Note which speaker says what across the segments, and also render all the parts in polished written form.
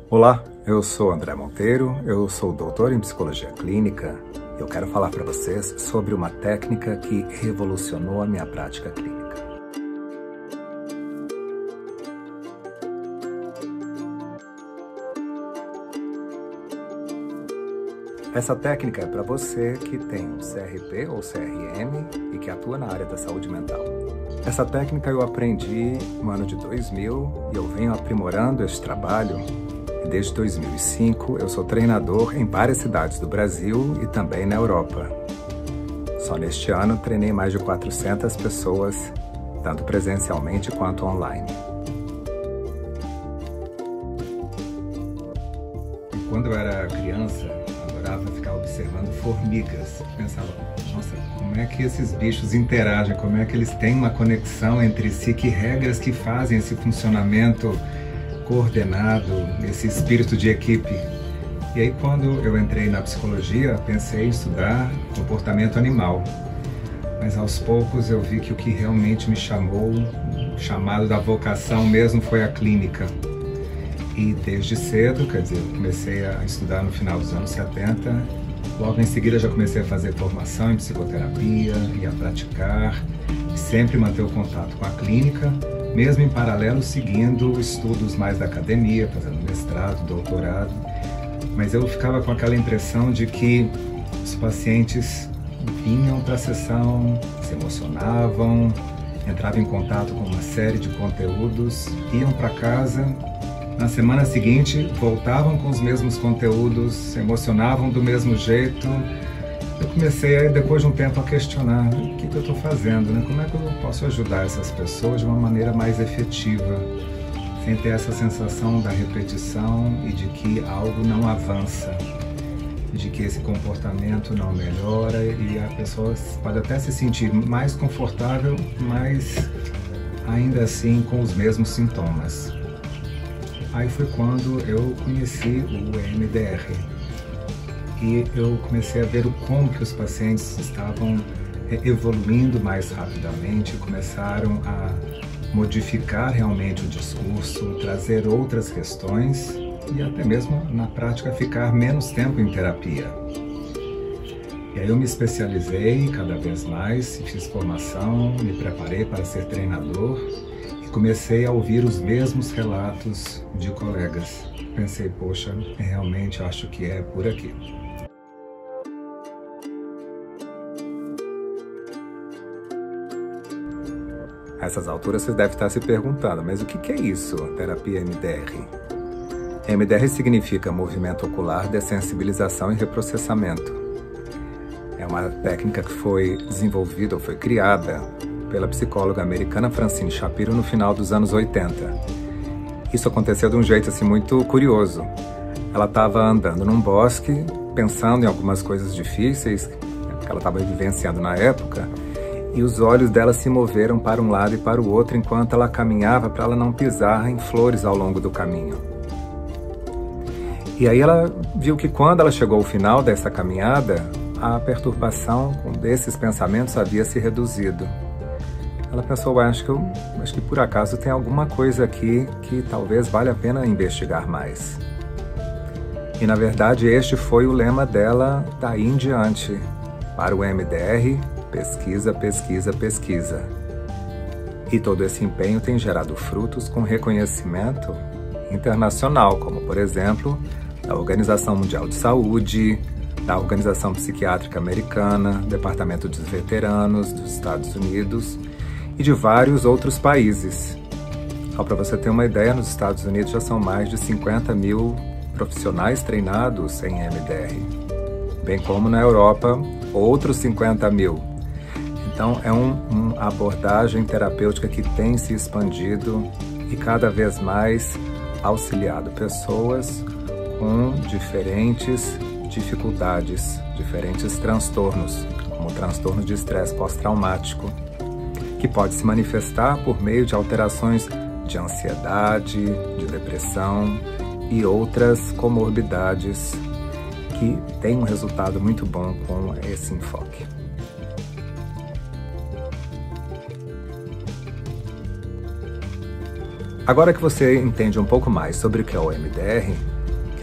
Speaker 1: Olá, eu sou André Monteiro, eu sou doutor em psicologia clínica e eu quero falar para vocês sobre uma técnica que revolucionou a minha prática clínica. Essa técnica é para você que tem um CRP ou CRM e que atua na área da saúde mental. Essa técnica eu aprendi no ano de 2000 e eu venho aprimorando esse trabalho. Desde 2005 eu sou treinador em várias cidades do Brasil e também na Europa. Só neste ano treinei mais de 400 pessoas, tanto presencialmente quanto online. Quando eu era criança, adorava ficar observando formigas. Pensava, nossa, como é que esses bichos interagem, como é que eles têm uma conexão entre si, que regras que fazem esse funcionamento coordenado, esse espírito de equipe. E aí quando eu entrei na psicologia, pensei em estudar comportamento animal. Mas aos poucos eu vi que o que realmente me chamou, o chamado da vocação mesmo, foi a clínica. E desde cedo, quer dizer, eu comecei a estudar no final dos anos 70, logo em seguida já comecei a fazer formação em psicoterapia e a praticar, e sempre manter o contato com a clínica, mesmo em paralelo seguindo estudos mais da academia, fazendo mestrado, doutorado. Mas eu ficava com aquela impressão de que os pacientes vinham para a sessão, se emocionavam, entravam em contato com uma série de conteúdos, iam para casa. Na semana seguinte, voltavam com os mesmos conteúdos, se emocionavam do mesmo jeito. Eu comecei, depois de um tempo, a questionar o que eu estou fazendo, né? Como é que eu posso ajudar essas pessoas de uma maneira mais efetiva, sem ter essa sensação da repetição e de que algo não avança, de que esse comportamento não melhora e a pessoa pode até se sentir mais confortável, mas ainda assim com os mesmos sintomas. Aí foi quando eu conheci o EMDR e eu comecei a ver como que os pacientes estavam evoluindo mais rapidamente, começaram a modificar realmente o discurso, trazer outras questões e até mesmo na prática ficar menos tempo em terapia. E aí eu me especializei cada vez mais, fiz formação, me preparei para ser treinador. Comecei a ouvir os mesmos relatos de colegas. Pensei, poxa, realmente acho que é por aqui. A essas alturas você deve estar se perguntando, mas o que é isso, terapia MDR? MDR significa movimento ocular, dessensibilização e reprocessamento. É uma técnica que foi desenvolvida ou foi criada pela psicóloga americana Francine Shapiro no final dos anos 80. Isso aconteceu de um jeito assim muito curioso. Ela estava andando num bosque, pensando em algumas coisas difíceis que ela estava vivenciando na época, e os olhos dela se moveram para um lado e para o outro enquanto ela caminhava para ela não pisar em flores ao longo do caminho. E aí ela viu que quando ela chegou ao final dessa caminhada, a perturbação desses pensamentos havia se reduzido. Ela pensou, acho que por acaso tem alguma coisa aqui que talvez valha a pena investigar mais. E na verdade este foi o lema dela daí em diante. Para o MDR, pesquisa, pesquisa, pesquisa. E todo esse empenho tem gerado frutos com reconhecimento internacional, como por exemplo, da Organização Mundial de Saúde, da Organização Psiquiátrica Americana, Departamento dos Veteranos dos Estados Unidos, e de vários outros países. Para você ter uma ideia, nos Estados Unidos já são mais de 50 mil profissionais treinados em MDR, bem como na Europa, outros 50 mil. Então é uma abordagem terapêutica que tem se expandido e cada vez mais auxiliado pessoas com diferentes dificuldades, diferentes transtornos, como o transtorno de estresse pós-traumático, que pode se manifestar por meio de alterações de ansiedade, de depressão e outras comorbidades que têm um resultado muito bom com esse enfoque. Agora que você entende um pouco mais sobre o que é o MDR,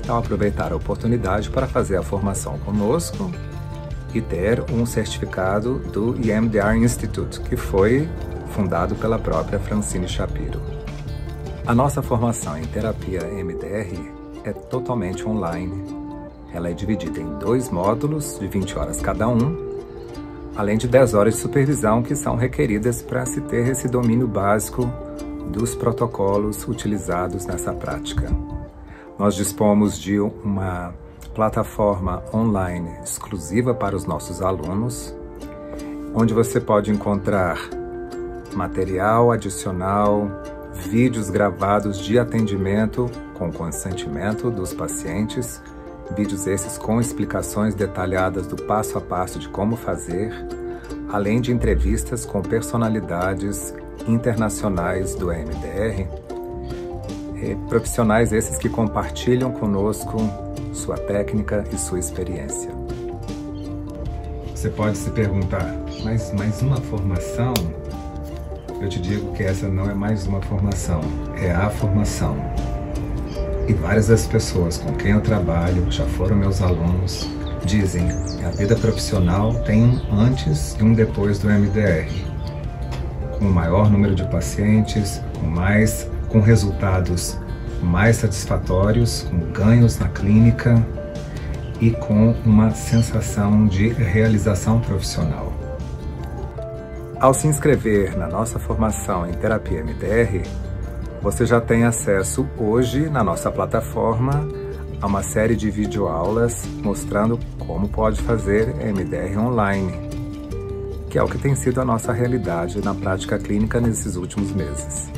Speaker 1: ao aproveitar a oportunidade para fazer a formação conosco e ter um certificado do EMDR Institute, que foi fundado pela própria Francine Shapiro. A nossa formação em terapia EMDR é totalmente online. Ela é dividida em 2 módulos de 20 horas cada um, além de 10 horas de supervisão que são requeridas para se ter esse domínio básico dos protocolos utilizados nessa prática. Nós dispomos de uma plataforma online exclusiva para os nossos alunos, onde você pode encontrar material adicional, vídeos gravados de atendimento com consentimento dos pacientes, vídeos esses com explicações detalhadas do passo a passo de como fazer, além de entrevistas com personalidades internacionais do EMDR, profissionais esses que compartilham conosco sua técnica e sua experiência. Você pode se perguntar, mas mais uma formação? Eu te digo que essa não é mais uma formação, é a formação. E várias das pessoas com quem eu trabalho, já foram meus alunos, dizem que a vida profissional tem um antes e um depois do EMDR. Com um maior número de pacientes, com resultados mais satisfatórios, com ganhos na clínica e com uma sensação de realização profissional. Ao se inscrever na nossa formação em terapia EMDR, você já tem acesso hoje na nossa plataforma a uma série de videoaulas mostrando como pode fazer EMDR online, que é o que tem sido a nossa realidade na prática clínica nesses últimos meses.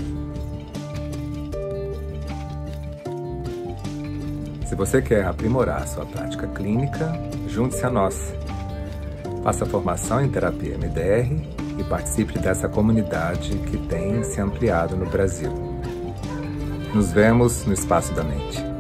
Speaker 1: Se você quer aprimorar sua prática clínica, junte-se a nós. Faça formação em terapia EMDR e participe dessa comunidade que tem se ampliado no Brasil. Nos vemos no Espaço da Mente.